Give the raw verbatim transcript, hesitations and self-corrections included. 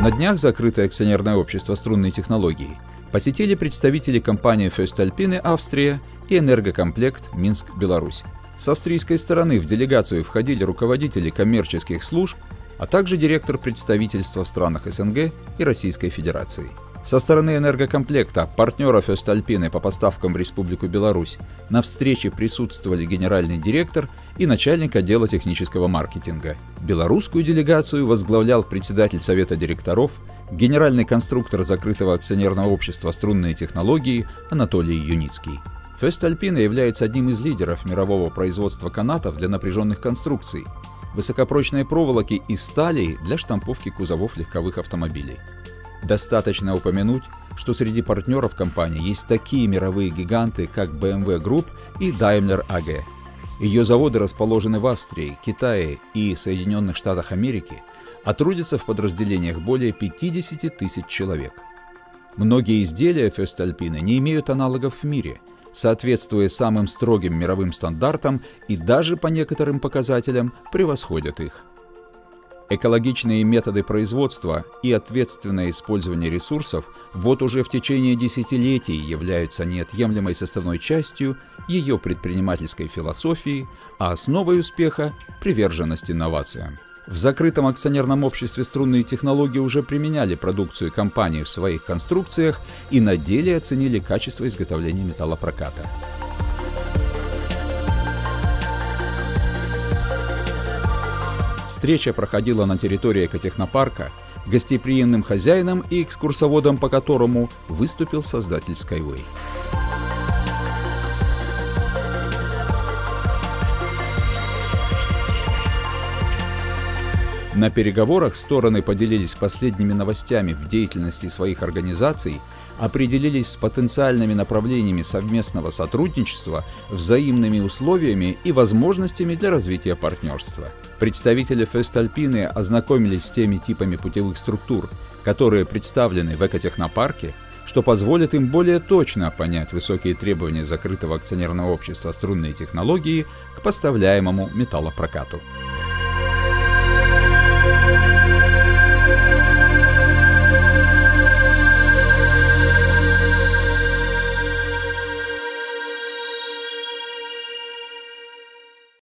На днях закрытое акционерное общество «Струнные технологии» посетили представители компании voestalpine Австрия и Энергокомплект Минск, Беларусь. С австрийской стороны в делегацию входили руководители коммерческих служб, а также директор представительства в странах СНГ и Российской Федерации. Со стороны Энергокомплекта, партнера voestalpine по поставкам в Республику Беларусь, на встрече присутствовали генеральный директор и начальник отдела технического маркетинга. Белорусскую делегацию возглавлял председатель совета директоров, генеральный конструктор закрытого акционерного общества «Струнные технологии» Анатолий Юницкий. voestalpine является одним из лидеров мирового производства канатов для напряженных конструкций, высокопрочной проволоки и стали для штамповки кузовов легковых автомобилей. Достаточно упомянуть, что среди партнеров компании есть такие мировые гиганты, как бэ эм вэ Group и Daimler эй джи. Ее заводы расположены в Австрии, Китае и Соединенных Штатах Америки, а трудятся в подразделениях более пятидесяти тысяч человек. Многие изделия voestalpine не имеют аналогов в мире, соответствуя самым строгим мировым стандартам и даже по некоторым показателям превосходят их. Экологичные методы производства и ответственное использование ресурсов вот уже в течение десятилетий являются неотъемлемой составной частью ее предпринимательской философии, а основой успеха – приверженность инновациям. В закрытом акционерном обществе «Струнные технологии» уже применяли продукцию компании в своих конструкциях и на деле оценили качество изготовления металлопроката. Встреча проходила на территории экотехнопарка, гостеприимным хозяином и экскурсоводом по которому выступил создатель Skyway. На переговорах стороны поделились последними новостями в деятельности своих организаций, определились с потенциальными направлениями совместного сотрудничества, взаимными условиями и возможностями для развития партнерства. Представители voestalpine ознакомились с теми типами путевых структур, которые представлены в экотехнопарке, что позволит им более точно понять высокие требования закрытого акционерного общества «Струнные технологии» к поставляемому металлопрокату.